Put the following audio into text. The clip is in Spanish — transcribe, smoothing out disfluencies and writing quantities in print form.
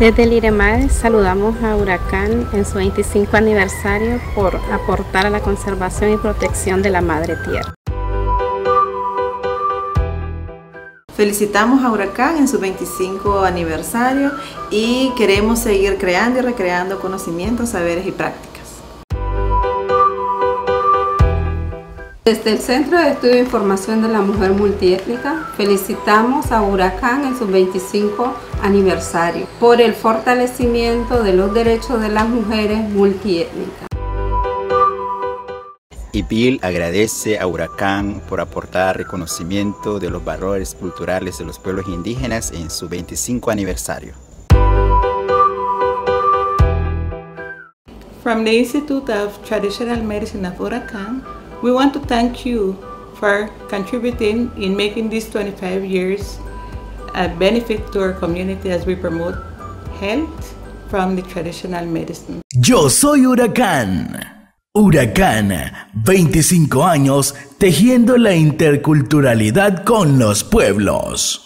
Desde el IREMADE saludamos a Huracán en su 25 aniversario por aportar a la conservación y protección de la Madre Tierra. Felicitamos a Huracán en su 25 aniversario y queremos seguir creando y recreando conocimientos, saberes y prácticas. Desde el Centro de Estudio e Información de la Mujer Multiétnica, felicitamos a Huracán en su 25 aniversario por el fortalecimiento de los derechos de las mujeres multiétnicas. IPIL agradece a Huracán por aportar reconocimiento de los valores culturales de los pueblos indígenas en su 25 aniversario. From the Institute of Traditional Medicine of Huracán, we want to thank you for contributing in making these 25 years a benefit to our community as we promote health from the traditional medicine. Yo soy Huracán. Huracán, 25 años tejiendo la interculturalidad con los pueblos.